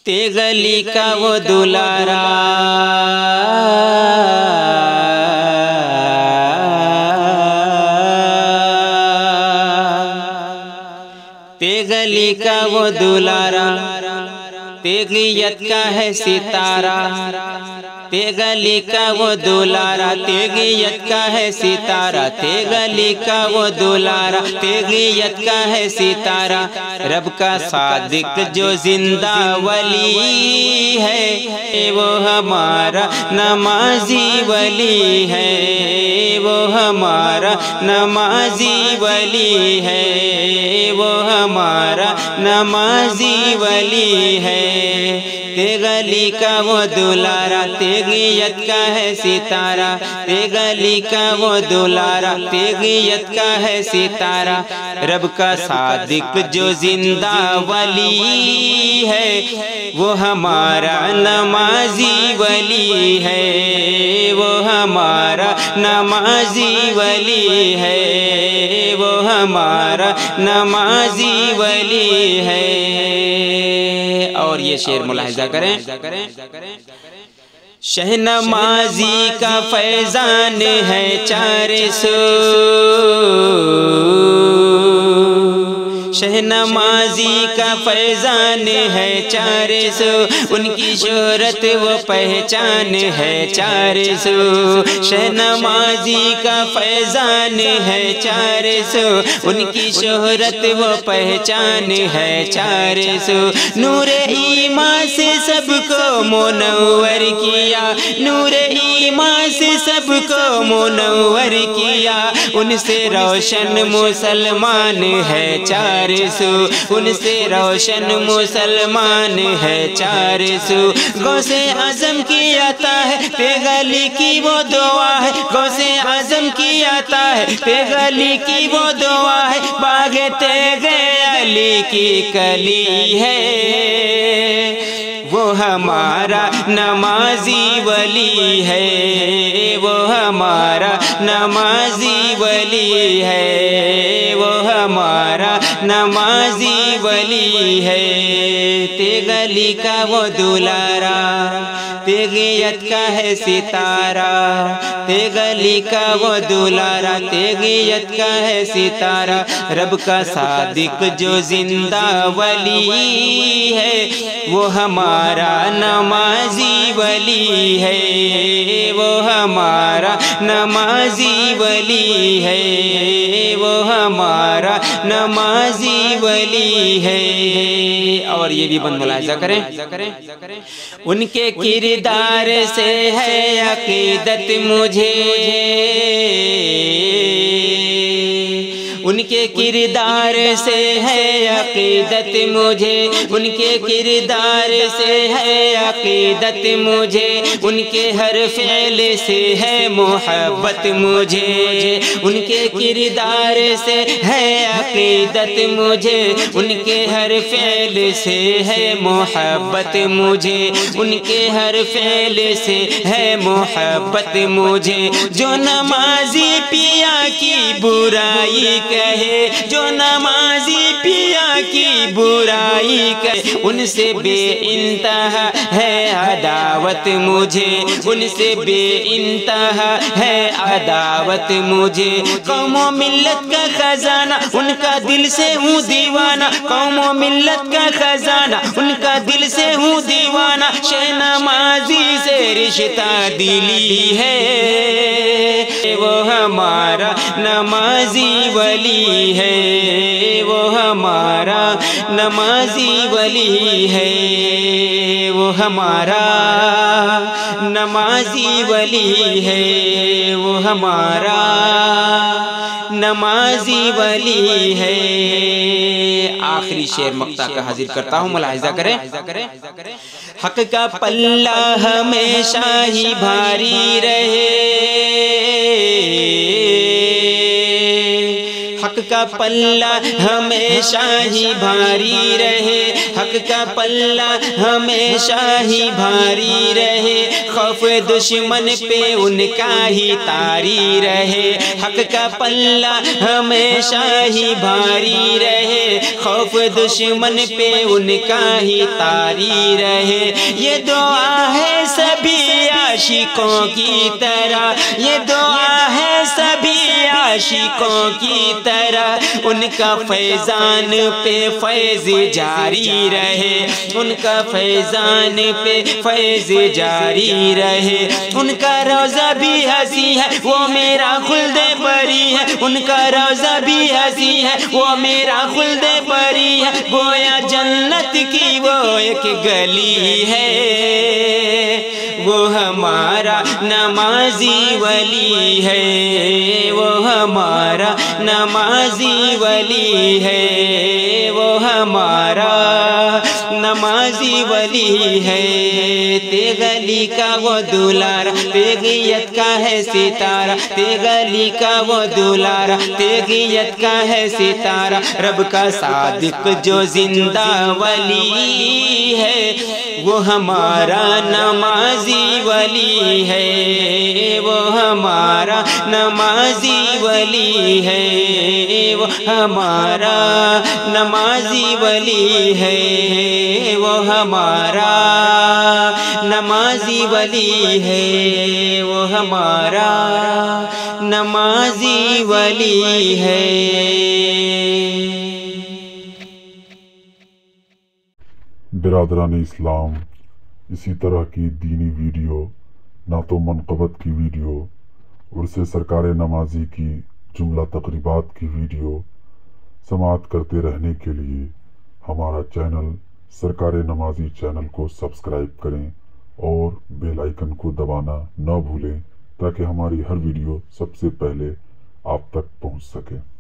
تیغلی کا وہ دلارا تیغلی کا وہ دلارا تیغیت کا ہے ستارہ تیغلی کا وہ دلارا تیغیت کا ہے ستارہ تیغلی کا وہ دلارا تیغیت کا ہے ستارہ رب کا صادق جو زندہ ولی ہے وہ ہمارا نمازی ولی ہے وہ ہمارا نمازی ولی ہے وہ ہمارا نمازی ولی ہے تیغلی کا وہ دلارا تیغیت کا ہے ستارہ تیغلی کا وہ دلارا تیغیت کا ہے ستارہ رب کا صادق جو زندہ ولی ہے وہ ہمارا نمازی ولی ہے وہ ہمارا نمازی ولی ہے وہ ہمارا نمازی ولی ہے۔ اور یہ شعر ملاحظہ کریں، شہنمازی کا فیضان ہے چار سو، شہنمازی کا فیضان ہے چار سو، ان کی شہرت و پہچان ہے چار سو، شہنمازی کا فیضان ہے چار سو، ان کی شہرت و پہچان ہے چار سو، نور ایمان سے سب کو منور کیا، نور ایمان سے سب کو منور کیا، ان سے روشن مسلمان ہے چار سو، ان سے روشن مسلمان ہے چار سو، غوث اعظم کی عطا ہے تیغلی کی وہ دعا ہے، غوث اعظم کی عطا ہے تیغلی کی وہ دعا ہے، باغ تیغ علی کی کلی ہے وہ ہمارا نمازی ولی ہے وہ ہمارا نمازی ولی ہے وہ ہمارا نمازی ولی ہے، تیغلی کا وہ دلارا تیغیت کا ہے ستارہ تیغلی کا وہ دلارا تیغیت کا ہے ستارہ رب کا صادق جو زندہ ولی ہے وہ ہمارا نمازی ولی ہے وہ ہمارا نمازی ولی ہے وہ ہمارا نمازی ولی ہے۔ اور یہ بھی بند ملاحظہ کریں، ان کے کردار سے ہے عقیدت مجھے، ان کے کردار سے ہے عقیدت مجھے، ان کے کردار سے ہے عقیدت مجھے، ان کے ہر فعل سے ہے محبت مجھے، ان کے کردار سے ہے عقیدت مجھے، ان کے ہر فعل سے ہے محبت مجھے، ان کے ہر فعل سے ہے محبت مجھے، جو نمازی پیا کی برائی کہے، جو نمازی پیا کی برائی کہے، ان سے بے انتہا ہے عداوت مجھے، ان سے بے انتہا ہے عداوت مجھے، قوم و ملت کا خزانہ ان کا دل سے ہوں دیوانہ، قوم و ملت کا خزانہ ان کا دل سے ہوں دیوانہ، شہنمازی سے رشتہ دلی ہے وہ ہمارا نمازی ولی ہے وہ ہمارا نمازی ولی ہے وہ ہمارا نمازی ولی ہے وہ ہمارا نمازی ولی ہے۔ آخری شعر مقطع کا حاضر کرتا ہوں، ملاحظہ کریں، حق کا پلہ ہمیشہ ہی بھاری رہے، حق کا پلہ ہمیشہ ہی بھاری رہے، حق کا پلہ ہمیشہ ہی بھاری رہے، خوف دشمن پہ ان کا ہی طاری رہے، حق کا پلہ ہمیشہ ہی بھاری رہے، خوف دشمن پہ ان کا ہی طاری رہے۔ یہ دعا ہے سبھی عاشقوں کی طرح، یہ دعا ہے سبھی عاشقوں کی طرح، ان کا فیضان پہ فیض جاری رہے، ان کا فیضان پہ فیض جاری رہے۔ ان کا روضہ بھی ہنسی ہے وہ میرا خلد بری ہے، ان کا روضہ بھی ہنسی ہے وہ میرا خلد بری ہے، گویا جنت کی وہ ایک گلی ہے، وہ ہمارا نمازی ولی ہے، وہ ہمارا نمازی ولی ہے، وہ ہمارا نمازی ولی ہے۔ تیغلی کا وہ دولارا تیغیت کا ہے ستارہ، تیغلی کا وہ دولارا تیغیت کا ہے ستارہ، رب کا صادق جو زندہ ولی ہے، وہ ہمارا نمازی ولی ہے، وہ ہمارا نمازی ولی ہے، وہ ہمارا نمازی ولی ہے، وہ ہمارا نمازی ولی ہے، وہ ہمارا نمازی ولی ہے۔ برادران اسلام، اسی طرح کی دینی ویڈیو، نعت و منقبت کی ویڈیو، عرس سرکار نمازی کی جملہ تقریبات کی ویڈیو سماعت کرتے رہنے کے لیے ہمارا چینل سرکار نمازی چینل کو سبسکرائب کریں اور بیل آئیکن کو دبانا نہ بھولیں تاکہ ہماری ہر ویڈیو سب سے پہلے آپ تک پہنچ سکے۔